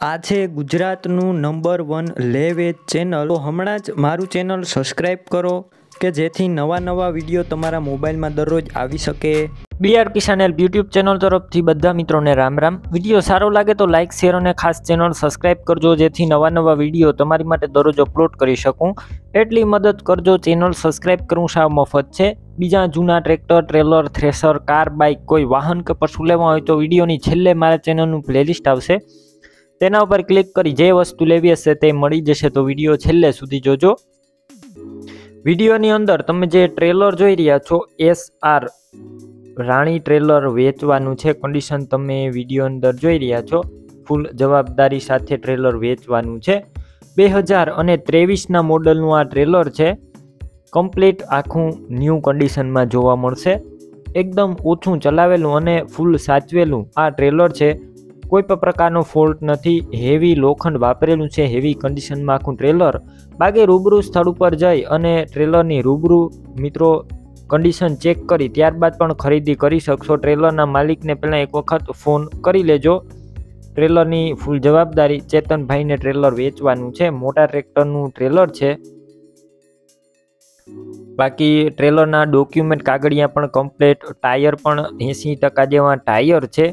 આ છે ગુજરાતનું નંબર 1 લે વેચ ચેનલ। તો હમણાં જ મારું ચેનલ સબસ્ક્રાઈબ કરો કે જેથી નવા વિડીયો તમારા મોબાઈલમાં દરરોજ આવી શકે। BR Kisan help YouTube channel તરફથી બધા મિત્રોને રામ રામ। વિડીયો સારો લાગે તો લાઇક શેર અને ખાસ ચેનલ સબસ્ક્રાઈબ કરજો જેથી નવા વિડીયો તમારી માટે દરરોજ અપલોડ કરી શકું। એટલી મદદ કરજો। ચેનલ સબસ્ક્રાઈબ કરવું સાવ મફત છે। બીજા જૂના tractor, trailer, thresher, car, bike કોઈ વાહન કે પશુ લેવા હોય તો વિડીયોની છેલ્લે મારા ચેનલનું પ્લેલિસ્ટ આવશે, તેના ઉપર ક્લિક કરી જે વસ્તુ લેવી હશે તે મળી જશે। તો વિડીયો છેલ્લે સુધી જોજો। વિડીયોની અંદર તમે જે ટ્રેલર જોઈ રહ્યા છો SR રાણી ટ્રેલર વેચવાનું છે। કન્ડિશન તમે વિડીયો અંદર જોઈ રહ્યા છો। ફૂલ જવાબદારી સાથે ટ્રેલર વેચવાનું છે। 2023ના મોડલનું આ ટ્રેલર છે। કમ્પ્લીટ આખું ન્યૂ કન્ડિશનમાં જોવા મળશે। એકદમ ઓછું ચલાવેલું અને ફૂલ સાચવેલું આ ટ્રેલર છે। કોઈ પણ પ્રકારનો ફોલ્ટ નથી। હેવી લોખંડ વાપરેલું છે। હેવી કન્ડિશનમાં આખું ટ્રેલર। બાકી રૂબરૂ સ્થળ ઉપર જઈ અને ટ્રેલરની રૂબરૂ મિત્રો કન્ડિશન ચેક કરી ત્યારબાદ પણ ખરીદી કરી શકશો। ટ્રેલરના માલિકને પહેલાં એક વખત ફોન કરી લેજો। ટ્રેલરની ફૂલ જવાબદારી ચેતનભાઈને ટ્રેલર વેચવાનું છે। મોટા ટ્રેક્ટરનું ટ્રેલર છે। બાકી ટ્રેલરના ડોક્યુમેન્ટ કાગળિયા પણ કમ્પ્લીટ, ટાયર પણ 80% જેવા ટાયર છે।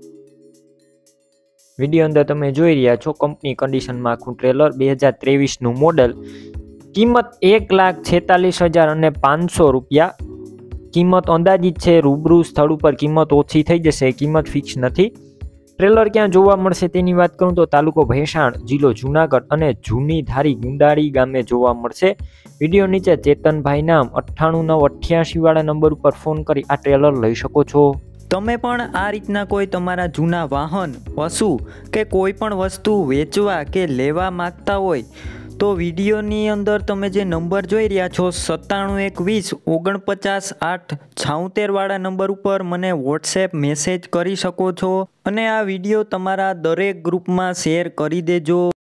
વિડીયો અંદર તમે જોઈ રહ્યા છો કંપની કન્ડિશનમાં આખું ટ્રેલર। 2023નું મોડલ। કિંમત 1,46,500 રૂપિયા કિંમત અંદાજિત છે। રૂબરૂ સ્થળ ઉપર કિંમત ઓછી થઈ જશે, કિંમત ફિક્સ નથી। ટ્રેલર ક્યાં જોવા મળશે તેની વાત કરું તો તાલુકો ભેસાણ, જિલ્લો જુનાગઢ અને જૂની ધારી ગુંડાળી ગામે જોવા મળશે। વિડીયો નીચે ચેતનભાઈ નામ 98,988 વાળા નંબર ઉપર ફોન કરી આ ટ્રેલર લઈ શકો છો। તમે પણ આ રીતના કોઈ તમારા જૂના વાહન, પશુ કે કોઈ પણ વસ્તુ વેચવા કે લેવા માંગતા હોય તો વિડીયોની અંદર તમે જે નંબર જોઈ રહ્યા છો 9712095876 વાળા નંબર ઉપર મને વોટ્સએપ મેસેજ કરી શકો છો અને આ વિડીયો તમારા દરેક ગ્રુપમાં શેર કરી દેજો।